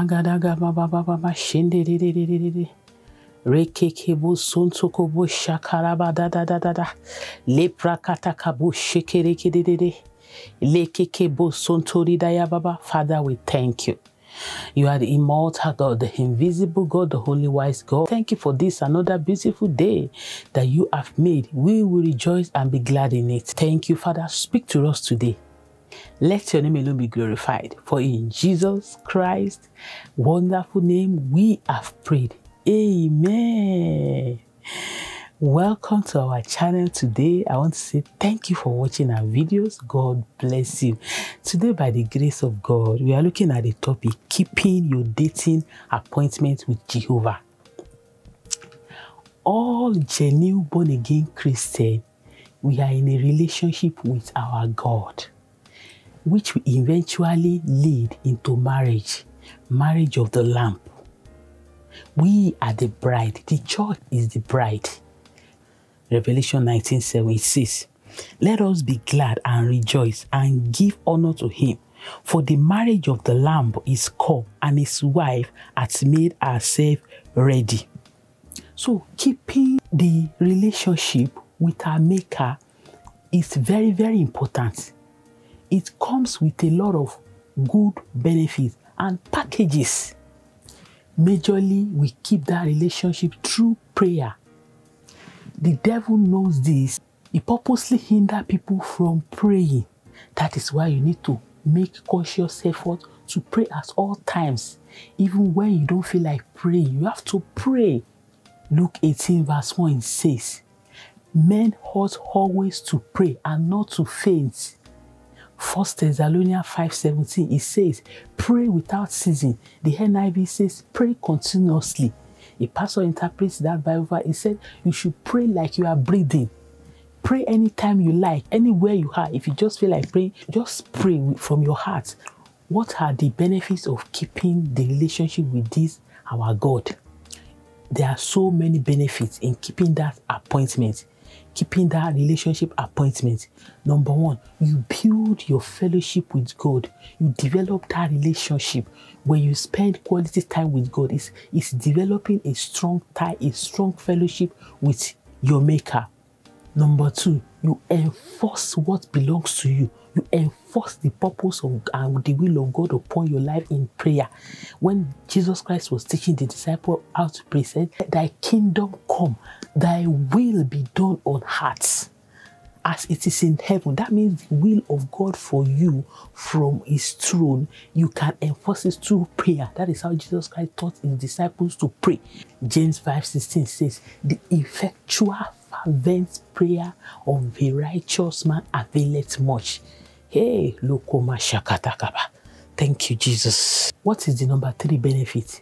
Magadaga baba baba shende de de de de de. Rekekebo sontokobo shakaraba da da da da da. Leprakatakabu shekereke de de de. Lekekebo sontori daya baba. Father, we thank you. You are the immortal God, the invisible God, the holy wise God. Thank you for this another beautiful day that you have made. We will rejoice and be glad in it. Thank you, Father. Speak to us today. Let your name alone be glorified. For in Jesus Christ's wonderful name we have prayed. Amen. Welcome to our channel today. I want to say thank you for watching our videos. God bless you. Today, by the grace of God, we are looking at the topic, keeping your dating appointment with Jehovah. All genuine born-again Christians, we are in a relationship with our God, which will eventually lead into marriage of the Lamb. We are the bride. The church is the bride. Revelation 19:7 says, "Let us be glad and rejoice and give honor to him, for the marriage of the Lamb is come, and his wife has made herself ready." So keeping the relationship with our Maker is very, very important. It comes with a lot of good benefits and packages. Majorly, we keep that relationship through prayer. The devil knows this. He purposely hinders people from praying. That is why you need to make conscious effort to pray at all times. Even when you don't feel like praying, you have to pray. Luke 18:1 says, "Men ought always to pray and not to faint." 1 Thessalonians 5:17, it says, "Pray without ceasing." The NIV says, "Pray continuously." A pastor interprets that Bible verse. He said, you should pray like you are breathing. Pray anytime you like, anywhere you are. If you just feel like praying, just pray from your heart. What are the benefits of keeping the relationship with this, our God? There are so many benefits in keeping that appointment. Keeping that relationship appointment. Number one, you build your fellowship with God. You develop that relationship. When you spend quality time with God, it's developing a strong tie, a strong fellowship with your Maker. Number two, you enforce what belongs to you. You enforce the purpose of and the will of God upon your life in prayer. When Jesus Christ was teaching the disciples how to pray, he said, "Thy kingdom come, thy will be done on earth as it is in heaven." That means the will of God for you from his throne, you can enforce it through prayer. That is how Jesus Christ taught his disciples to pray. James 5:16 says, "The effectual fervent prayer of a righteous man availeth much." Hey, lokoma shakatakaba. Thank you, Jesus. What is the number 3 benefit?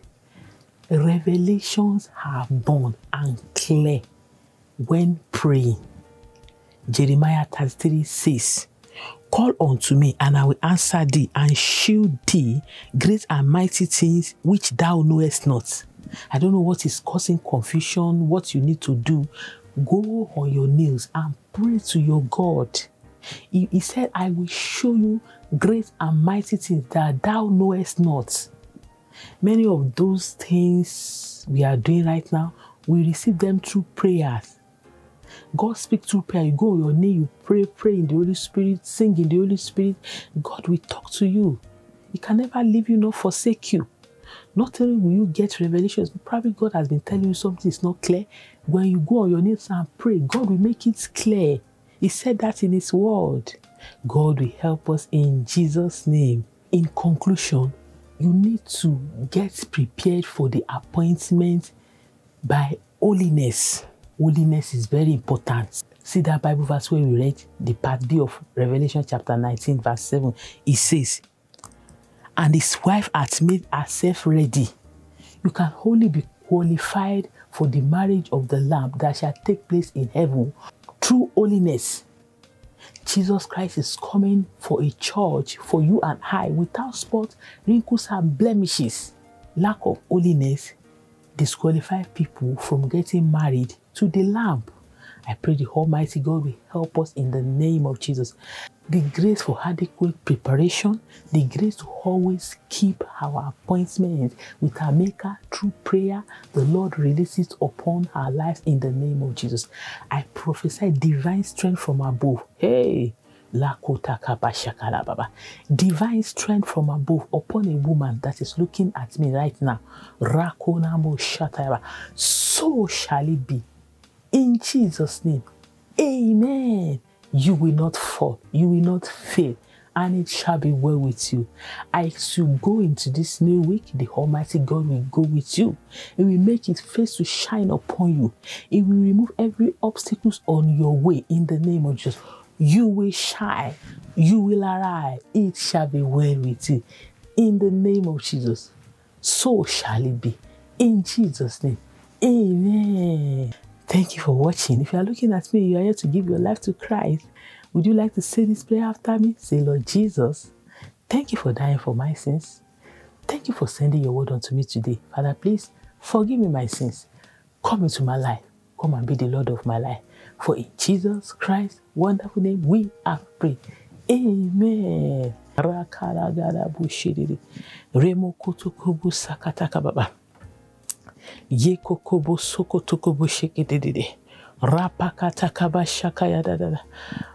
Revelations are born and clear when praying. Jeremiah 33 says, "Call unto me, and I will answer thee, and shew thee great and mighty things which thou knowest not." I don't know what is causing confusion, what you need to do. Go on your knees and pray to your God. He said, "I will show you great and mighty things that thou knowest not." Many of those things we are doing right now, we receive them through prayers. God speaks through prayer. You go on your knee, you pray in the Holy Spirit, sing in the Holy Spirit. God will talk to you. He can never leave you nor forsake you. Not only will you get revelations, but probably God has been telling you something is not clear. When you go on your knees and pray, God will make it clear. He said that in his word. God will help us in Jesus' name. In conclusion, you need to get prepared for the appointment by holiness. Holiness is very important. See that Bible verse where we read the part B of Revelation chapter 19:7. It says, "And his wife hath made herself ready." You can only be qualified for the marriage of the Lamb that shall take place in heaven through holiness. Jesus Christ is coming for a church for you and I without spot, wrinkles, and blemishes. Lack of holiness disqualifies people from getting married to the Lamb. I pray the Almighty God will help us in the name of Jesus. The grace for adequate preparation, the grace to always keep our appointment with our Maker through prayer, the Lord releases upon our lives in the name of Jesus. I prophesy divine strength from above. Hey! Divine strength from above upon a woman that is looking at me right now. So shall it be. In Jesus' name. Amen. You will not fall. You will not fail. And it shall be well with you. As you go into this new week, the Almighty God will go with you. It will make His face to shine upon you. It will remove every obstacles on your way in the name of Jesus. You will shine. You will arrive. It shall be well with you. In the name of Jesus. So shall it be. In Jesus' name. Amen. Thank you for watching. If you are looking at me, you are here to give your life to Christ. Would you like to say this prayer after me? Say, Lord Jesus, thank you for dying for my sins. Thank you for sending your word unto me today. Father, please forgive me my sins. Come into my life. Come and be the Lord of my life. For in Jesus Christ's wonderful name, we have prayed. Amen. Yekokobo sokotokobo shekedede. Rapakatakaba shakaya dadada.